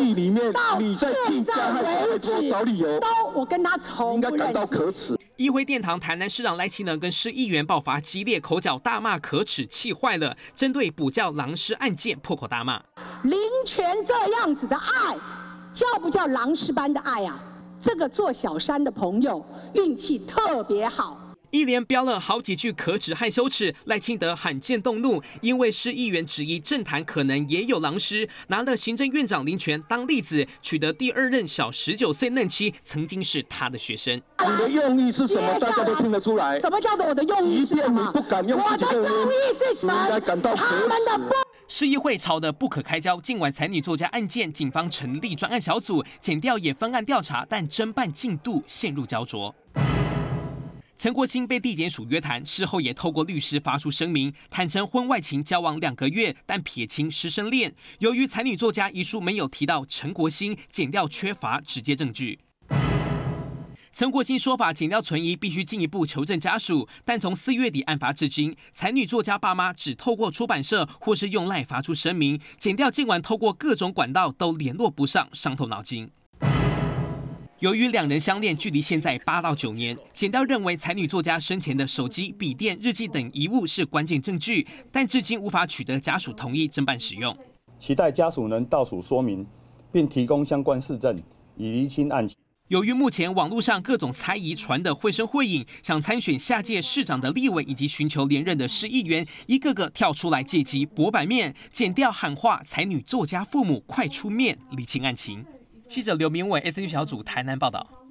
议里面，你在替加害者找理由， 我跟他从应该感到可耻。 议会殿堂，台南市长赖清德跟市议员爆发激烈口角，大骂可耻，气坏了。针对补教狼师案件破口大骂， 林权这样子的爱，叫不叫狼师般的爱啊？这个做小三的朋友运气特别好。 一连飙了好几句可耻和羞耻，赖清德罕见动怒，因为市议员质疑政坛可能也有狼师，拿了行政院长林权当例子，取得第二任小19岁嫩妻曾经是他的学生。 你的用意是什么？大家都听得出来。 什么叫做我的用意是什么？ 即便你不敢用自己的用意是什么？应该感到可耻。 市议会吵得不可开交，近晚才女作家案件，警方成立专案小组，检调也分案调查，但侦办进度陷入焦灼。陈国清被地检署约谈，事后也透过律师发出声明，坦承婚外情交往2个月，但撇清师生恋。由于才女作家遗书没有提到陈国兴，检调缺乏直接证据。陈国兴说法，检调存疑，必须进一步求证家属。但从4月底案发至今，才女作家爸妈只透过出版社或是用赖发出声明，检调尽管透过各种管道都联络不上，伤透脑筋。由于2人相恋距离现在8到9年，检调认为才女作家生前的手机、笔电、日记等遗物是关键证据，但至今无法取得家属同意侦办使用。 期待家属能到署说明，并提供相关事证，以厘清案情。 由于目前网络上各种猜疑传得绘声绘影，想参选下届市长的立委以及寻求连任的市议员，一个个跳出来借机博版面，检调喊话才女作家父母快出面厘清案情。记者刘明伟 SNG 小组台南报道。